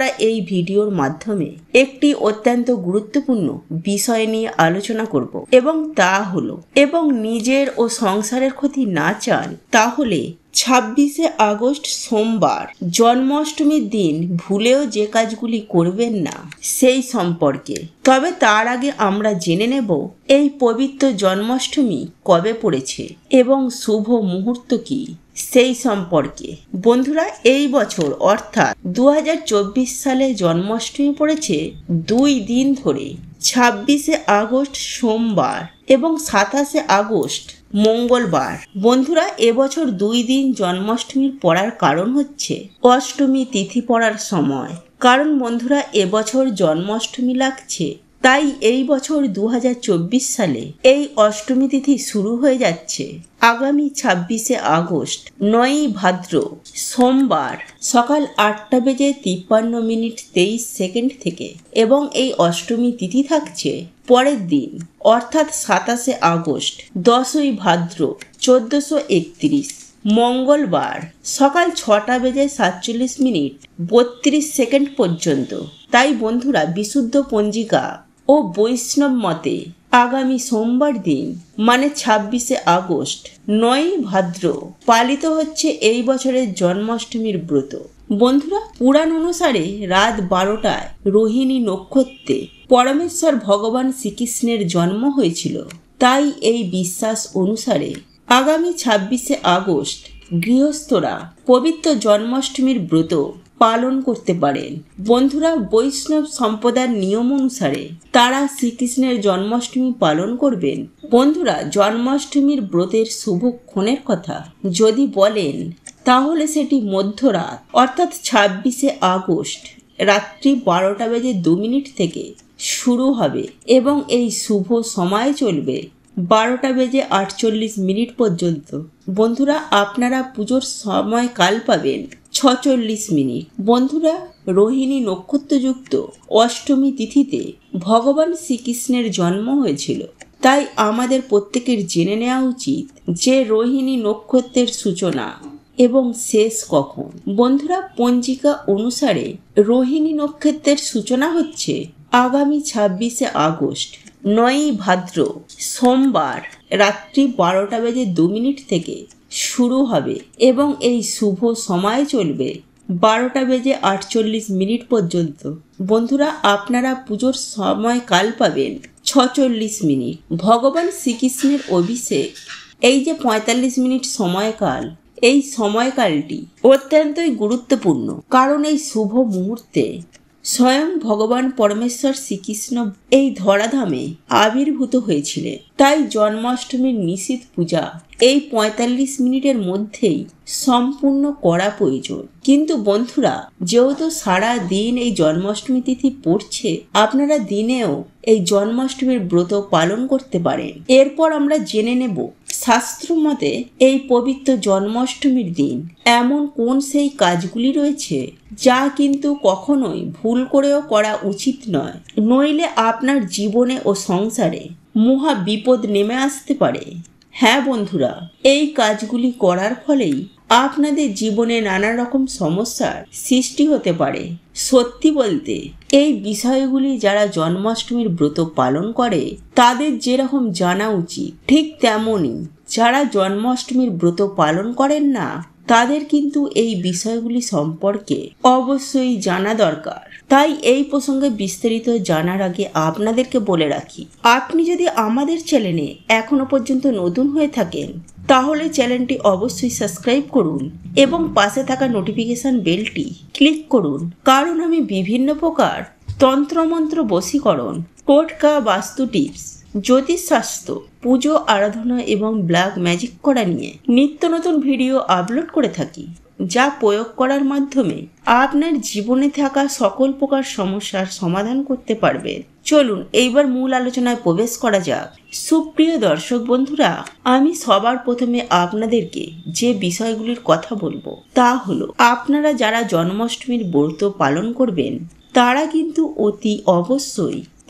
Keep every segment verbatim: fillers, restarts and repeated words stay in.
আমরা এই ভিডিওর মাধ্যমে একটি অত্যন্ত গুরুত্বপূর্ণ বিষয় নিয়ে আলোচনা করব এবং তা হলো এবং নিজের ও সংসারের ক্ষতি না চান তাহলে ছাব্বিশে আগস্ট সোমবার জন্মাষ্টমীর দিন ভুলেও যে কাজগুলি করবেন না সেই সম্পর্কে। তবে তার আগে আমরা জেনে নেব এই পবিত্র জন্মাষ্টমী কবে পড়েছে এবং শুভ মুহূর্ত কি সেই সম্পর্কে। বন্ধুরা, এই বছর অর্থাৎ দু হাজার চব্বিশ সালে জন্মাষ্টমী পড়েছে দুই দিন ধরে, ছাব্বিশে আগস্ট সোমবার এবং সাতাশে আগস্ট মঙ্গলবার। বন্ধুরা, এবছর দুই দিন জন্মাষ্টমীর পড়ার কারণ হচ্ছে অষ্টমী তিথি পড়ার সময়। কারণ বন্ধুরা, এবছর জন্মাষ্টমী লাগছে, তাই এই বছর দু হাজার চব্বিশ সালে এই অষ্টমী তিথি শুরু হয়ে যাচ্ছে আগামী ছাব্বিশে আগস্ট নয়ই ভাদ্র সোমবার সকাল আটটা বেজে তিপ্পান্ন মিনিট তেইশ সেকেন্ড থেকে এবং এই অষ্টমী তিথি থাকছে পরের দিন অর্থাৎ সাতাশে আগস্ট দশই ভাদ্র চোদ্দশো একত্রিশ মঙ্গলবার সকাল ছটা বেজে সাতচল্লিশ মিনিট বত্রিশ সেকেন্ড পর্যন্ত। তাই বন্ধুরা, বিশুদ্ধ পঞ্জিকা ও বৈষ্ণব মতে আগামী সোমবার দিন মানে ছাব্বিশে আগস্ট নয়ই ভাদ্র পালিত হচ্ছে এই বছরের জন্মাষ্টমীর ব্রত। বন্ধুরা, পুরাণ অনুসারে রাত বারোটায় রোহিণী নক্ষত্রে পরমেশ্বর ভগবান শ্রীকৃষ্ণের জন্ম হয়েছিল। তাই এই বিশ্বাস অনুসারে আগামী ছাব্বিশে আগস্ট গৃহস্থরা পবিত্র জন্মাষ্টমীর ব্রত পালন করতে পারেন। বন্ধুরা, বৈষ্ণব সম্প্রদায়ের নিয়ম অনুসারে তারা শ্রীকৃষ্ণের জন্মাষ্টমী পালন করবেন। বন্ধুরা, জন্মাষ্টমীর ব্রতের শুভক্ষণের কথা যদি বলেন তাহলে সেটি মধ্যরাত অর্থাৎ ছাব্বিশে আগস্ট রাত্রি বারোটা বেজে দু মিনিট থেকে শুরু হবে এবং এই শুভ সময় চলবে বারোটা বেজে আটচল্লিশ মিনিট পর্যন্ত। বন্ধুরা, আপনারা পুজোর সময় কাল পাবেন ছচল্লিশ মিনিট। বন্ধুরা, রোহিণী নক্ষত্রযুক্ত অষ্টমী তিথিতে ভগবান শ্রীকৃষ্ণের জন্ম হয়েছিল। তাই আমাদের প্রত্যেকের জেনে নেওয়া উচিত যে রোহিণী নক্ষত্রের সূচনা এবং শেষ কখন। বন্ধুরা, পঞ্জিকা অনুসারে রোহিণী নক্ষত্রের সূচনা হচ্ছে আগামী ছাব্বিশে আগস্ট নয়ই ভাদ্র সোমবার রাত্রি বারোটা বেজে দু মিনিট থেকে শুরু হবে এবং এই শুভ সময় চলবে বারোটা বেজে আটচল্লিশ মিনিট পর্যন্ত। বন্ধুরা, আপনারা পুজোর সময় কাল পাবেন ছচল্লিশ মিনিট। ভগবান শ্রীকৃষ্ণের অভিষেক এই যে পঁয়তাল্লিশ মিনিট সময়কাল, এই সময়কালটি অত্যন্তই গুরুত্বপূর্ণ। কারণ এই শুভ মুহূর্তে স্বয়ং ভগবান পরমেশ্বর শ্রীকৃষ্ণ এই ধরাধামে আবির্ভূত হয়েছিলেন। তাই জন্মাষ্টমীর নিশিত পূজা এই পঁয়তাল্লিশ মিনিটের মধ্যেই সম্পূর্ণ করা প্রয়োজন। কিন্তু বন্ধুরা, যেহেতু সারা দিন এই জন্মাষ্টমী তিথি পড়ছে, আপনারা দিনেও এই জন্মাষ্টমীর ব্রত পালন করতে পারেন। এরপর আমরা জেনে নেব শাস্ত্র মতে এই পবিত্র জন্মাষ্টমীর দিন এমন কোন সেই কাজগুলি রয়েছে যা কিন্তু কখনোই ভুল করেও করা উচিত নয়, নইলে আপনার জীবনে ও সংসারে মহা বিপদ নেমে আসতে পারে। হ্যাঁ বন্ধুরা, এই কাজগুলি করার ফলেই আপনাদের জীবনে নানা রকম সমস্যার সৃষ্টি হতে পারে। সত্যি বলতে এই বিষয়গুলি যারা জন্মাষ্টমীর ব্রত পালন করে তাদের যেরকম জানা উচিত, ঠিক তেমনই যারা জন্মাষ্টমীর ব্রত পালন করেন না তাদের কিন্তু এই বিষয়গুলি সম্পর্কে অবশ্যই জানা দরকার। তাই এই প্রসঙ্গে বিস্তারিত জানার আগে আপনাদেরকে বলে রাখি, আপনি যদি আমাদের চ্যানেলে এখনো পর্যন্ত নতুন হয়ে থাকেন তাহলে চ্যানেলটি অবশ্যই সাবস্ক্রাইব করুন এবং পাশে থাকা নোটিফিকেশন বেলটি ক্লিক করুন। কারণ আমি বিভিন্ন প্রকার তন্ত্রমন্ত্র বশীকরণ, টোটকা, বাস্তু টিপস, জ্যোতিষশাস্ত্র, পুজো আরাধনা এবং ব্ল্যাক ম্যাজিক করা নিয়ে নিত্য নতুন ভিডিও আপলোড করে থাকি, যা প্রয়োগ করার মাধ্যমে আপনার জীবনে থাকা সকল প্রকার সমস্যার সমাধান করতে পারবেন। চলুন এইবার মূল আলোচনায় প্রবেশ করা যাক। সুপ্রিয় দর্শক বন্ধুরা, আমি সবার প্রথমে আপনাদেরকে যে বিষয়গুলির কথা বলবো তা হলো, আপনারা যারা জন্মাষ্টমীর ব্রত পালন করবেন তারা কিন্তু অতি অবশ্যই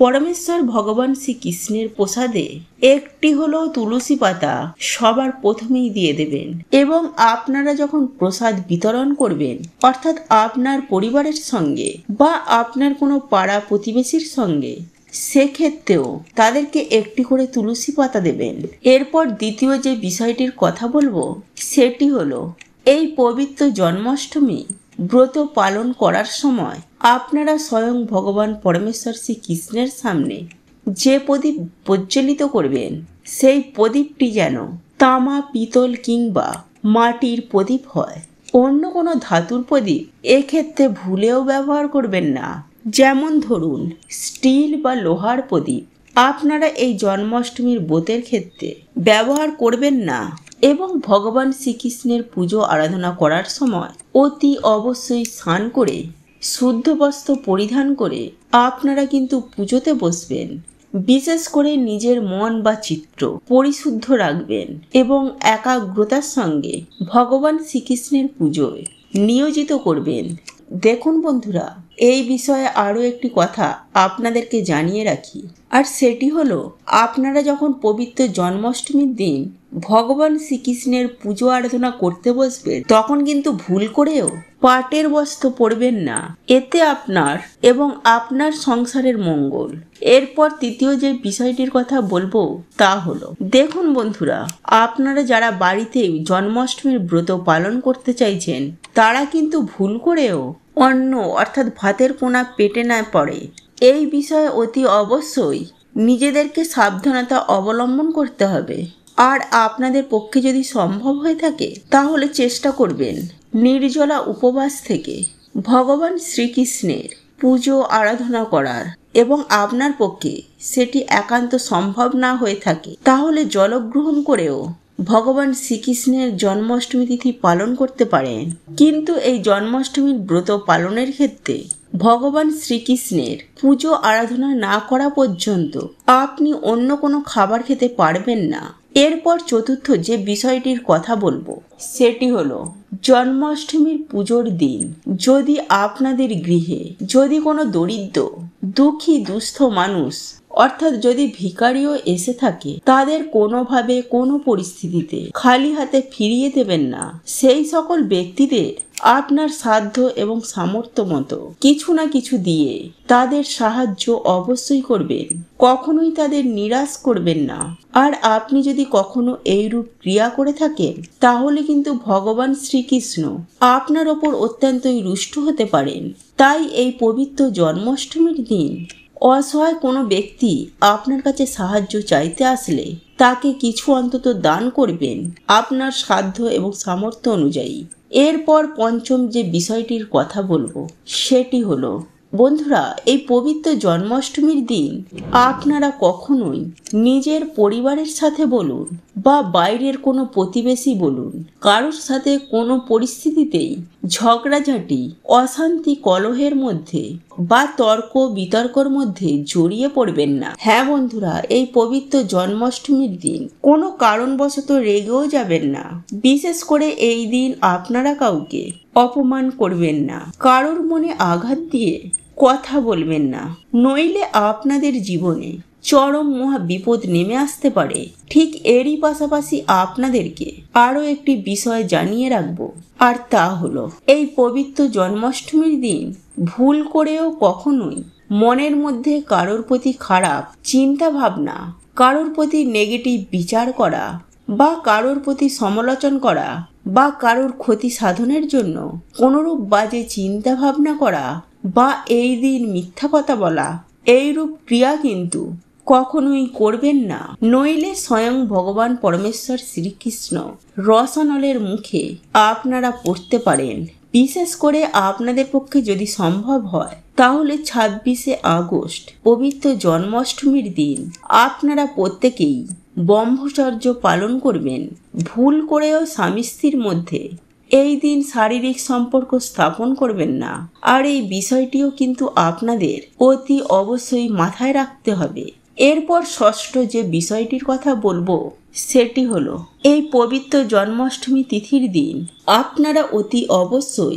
পরমেশ্বর ভগবান শ্রীকৃষ্ণের প্রসাদে একটি হলো তুলসী পাতা সবার প্রথমেই দিয়ে দেবেন এবং আপনারা যখন প্রসাদ বিতরণ করবেন অর্থাৎ আপনার পরিবারের সঙ্গে বা আপনার কোনো পাড়া প্রতিবেশীর সঙ্গে, সেক্ষেত্রেও তাদেরকে একটি করে তুলসী পাতা দেবেন। এরপর দ্বিতীয় যে বিষয়টির কথা বলবো সেটি হলো এই পবিত্র জন্মাষ্টমী ব্রত পালন করার সময় আপনারা স্বয়ং ভগবান পরমেশ্বর শ্রীকৃষ্ণের সামনে যে প্রদীপ প্রজ্বলিত করবেন সেই প্রদীপটি যেন তামা, পিতল কিংবা মাটির প্রদীপ হয়। অন্য কোনো ধাতুর প্রদীপ এক্ষেত্রে ভুলেও ব্যবহার করবেন না। যেমন ধরুন স্টিল বা লোহার প্রদীপ আপনারা এই জন্মাষ্টমীর ব্রতের ক্ষেত্রে ব্যবহার করবেন না এবং ভগবান শ্রীকৃষ্ণের পুজো আরাধনা করার সময় অতি অবশ্যই স্নান করে শুদ্ধ বস্ত্র পরিধান করে আপনারা কিন্তু পুজোতে বসবেন। বিশেষ করে নিজের মন বা চিত্র পরিশুদ্ধ রাখবেন এবং একাগ্রতার সঙ্গে ভগবান শ্রীকৃষ্ণের পুজোয় নিয়োজিত করবেন। দেখুন বন্ধুরা, এই বিষয়ে আরও একটি কথা আপনাদেরকে জানিয়ে রাখি, আর সেটি হলো আপনারা যখন পবিত্র জন্মাষ্টমীর দিন ভগবান শ্রীকৃষ্ণের পুজো আরাধনা করতে বসবেন তখন কিন্তু ভুল করেও পাটের বস্ত্র পরবেন না। এতে আপনার এবং আপনার সংসারের মঙ্গল। এরপর তৃতীয় যে বিষয়টির কথা বলবো তা হলো, দেখুন বন্ধুরা, আপনারা যারা বাড়িতে জন্মাষ্টমীর ব্রত পালন করতে চাইছেন তারা কিন্তু ভুল করেও অন্ন অর্থাৎ ভাতের কোনা পেটে না পড়ে, এই বিষয়ে অতি অবশ্যই নিজেদেরকে সাবধানতা অবলম্বন করতে হবে। আর আপনাদের পক্ষে যদি সম্ভব হয়ে থাকে তাহলে চেষ্টা করবেন নির্জলা উপবাস থেকে ভগবান শ্রীকৃষ্ণের পুজো আরাধনা করার, এবং আপনার পক্ষে সেটি একান্ত সম্ভব না হয়ে থাকে তাহলে জলগ্রহণ করেও ভগবান শ্রীকৃষ্ণের জন্মাষ্টমী তিথি পালন করতে পারেন। কিন্তু এই জন্মাষ্টমীর ব্রত পালনের ক্ষেত্রে ভগবান শ্রীকৃষ্ণের পুজো আরাধনা না করা পর্যন্ত আপনি অন্য কোনো খাবার খেতে পারবেন না। এরপর চতুর্থ যে বিষয়টির কথা বলবো সেটি হলো, জন্মাষ্টমীর পুজোর দিন যদি আপনাদের গৃহে যদি কোনো দরিদ্র দুঃখী দুস্থ মানুষ অর্থাৎ যদি ভিখারিও এসে থাকে তাদের কোনোভাবে কোনো পরিস্থিতিতে খালি হাতে ফিরিয়ে দেবেন না। সেই সকল ব্যক্তিদের আপনার সাধ্য এবং সামর্থ্য মতো কিছু না কিছু দিয়ে তাদের সাহায্য অবশ্যই করবেন, কখনোই তাদের নিরাশ করবেন না। আর আপনি যদি কখনো এইরূপ ক্রিয়া করে থাকেন তাহলে কিন্তু ভগবান শ্রীকৃষ্ণ আপনার ওপর অত্যন্তই রুষ্ট হতে পারেন। তাই এই পবিত্র জন্মাষ্টমীর দিন অসহায় কোনো ব্যক্তি আপনার কাছে সাহায্য চাইতে আসলে তাকে কিছু অন্তত দান করবেন আপনার সাধ্য এবং সামর্থ্য অনুযায়ী। এরপর পঞ্চম যে বিষয়টির কথা বলবো সেটি হলো, বন্ধুরা, এই পবিত্র জন্মাষ্টমীর দিন আপনারা কখনোই নিজের পরিবারের সাথে বলুন বা বাইরের কোনো প্রতিবেশী বলুন কারোর সাথে কোনো পরিস্থিতিতেই ঝগড়াঝাটি, অশান্তি, কলহের মধ্যে বা তর্ক বিতর্কর মধ্যে জড়িয়ে পড়বেন না। হ্যাঁ বন্ধুরা, এই পবিত্র জন্মাষ্টমীর দিন কোনো কারণবশত রেগেও যাবেন না। বিশেষ করে এই দিন আপনারা কাউকে অপমান করবেন না, কারোর মনে আঘাত দিয়ে কথা বলবেন না, নইলে আপনাদের জীবনে চরম মহা বিপদ নেমে আসতে পারে। ঠিক এরই পাশাপাশি আপনাদেরকে আরও একটি বিষয় জানিয়ে রাখবো, আর তা হলো, এই পবিত্র জন্মাষ্টমীর দিন ভুল করেও কখনোই মনের মধ্যে কারোর প্রতি খারাপ চিন্তা ভাবনা, কারোর প্রতি নেগেটিভ বিচার করা বা কারোর প্রতি সমালোচনা করা বা কারোর ক্ষতি সাধনের জন্য কোনোরূপ বাজে চিন্তা ভাবনা করা বা এই দিন মিথ্যা কথা বলা, এইরূপ ক্রিয়া কিন্তু কখনোই করবেন না। নইলে স্বয়ং ভগবান পরমেশ্বর শ্রীকৃষ্ণ রসানলের মুখে আপনারা পড়তে পারেন। বিশেষ করে আপনাদের পক্ষে যদি সম্ভব হয় তাহলে ছাব্বিশে আগস্ট পবিত্র জন্মাষ্টমীর দিন আপনারা প্রত্যেকেই ব্রহ্মচর্য পালন করবেন। ভুল করেও স্বামী স্ত্রীর মধ্যে এই দিন শারীরিক সম্পর্ক স্থাপন করবেন না। আর এই বিষয়টিও কিন্তু আপনাদের অতি অবশ্যই মাথায় রাখতে হবে। এরপর ষষ্ঠ যে বিষয়টির কথা বলবো সেটি হলো, এই পবিত্র জন্মাষ্টমী তিথির দিন আপনারা অতি অবশ্যই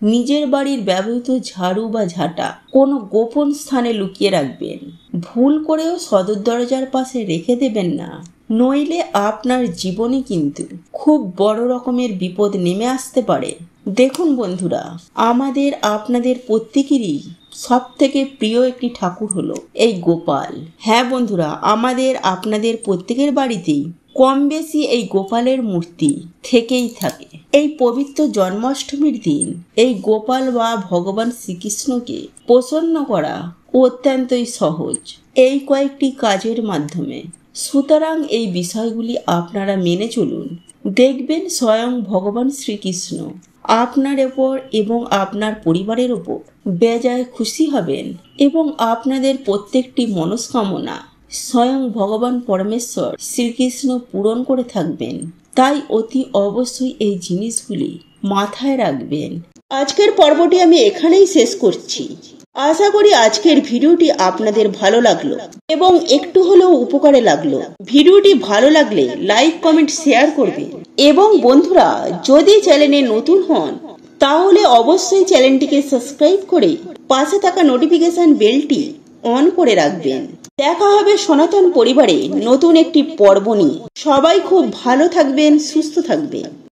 নিজের বাড়ির ব্যবহৃত ঝাড়ু বা ঝাঁটা কোনো গোপন স্থানে লুকিয়ে রাখবেন। ভুল করেও সদর দরজার পাশে রেখে দেবেন না, নইলে আপনার জীবনে কিন্তু খুব বড় রকমের বিপদ নেমে আসতে পারে। দেখুন বন্ধুরা, আমাদের আপনাদের প্রত্যেকেরই সব থেকে প্রিয় একটি ঠাকুর হলো এই গোপাল। হ্যাঁ বন্ধুরা, আমাদের আপনাদের প্রত্যেকের বাড়িতেই কম বেশি এই গোপালের মূর্তি থেকেই থাকে। এই পবিত্র জন্মাষ্টমীর দিন এই গোপাল বা ভগবান শ্রীকৃষ্ণকে প্রসন্ন করা অত্যন্তই সহজ এই কয়েকটি কাজের মাধ্যমে। সুতরাং এই বিষয়গুলি আপনারা মেনে চলুন, দেখবেন স্বয়ং ভগবান শ্রীকৃষ্ণ আপনার ওপর এবং আপনার পরিবারের ওপর বেজায় খুশি হবেন এবং আপনাদের প্রত্যেকটি মনস্কামনা স্বয়ং ভগবান পরমেশ্বর শ্রীকৃষ্ণ পূরণ করে থাকবেন। তাই অতি অবশ্যই এই জিনিসগুলি মাথায় রাখবেন। আজকের পর্বটি আমি এখানেই শেষ করছি। আশা করি আজকের ভিডিওটি আপনাদের ভালো লাগলো এবং একটু হলেও উপকারে লাগলো। ভিডিওটি ভালো লাগলে লাইক কমেন্ট শেয়ার করবেন এবং বন্ধুরা যদি চ্যানেলে নতুন হন তাহলে অবশ্যই চ্যানেলটিকে সাবস্ক্রাইব করে পাশে থাকা নোটিফিকেশন বেলটি অন করে রাখবেন। দেখা হবে সনাতন পরিবারে নতুন একটি পর্ব নিয়ে। সবাই খুব ভালো থাকবেন, সুস্থ থাকবেন।